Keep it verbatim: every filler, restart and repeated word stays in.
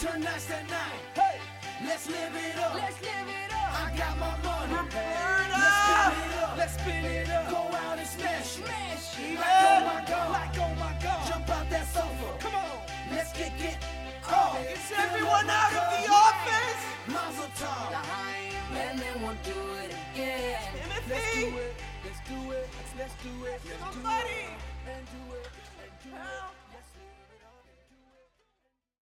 turn nights at night. Hey, let's live it up. Let's live it up. I got my money. Let's spin it up. Let's spin it up. Go out and smash it. Smash it. Like oh my God. Like oh my God. Jump out that sofa. Come on. Let's get it. Oh, Is everyone out of the office? Mazel tov. And then we'll do it again. Timothy? Let's do it. Let's do it. Let's do it. Let's do it. Somebody! And do it. And do it. Help.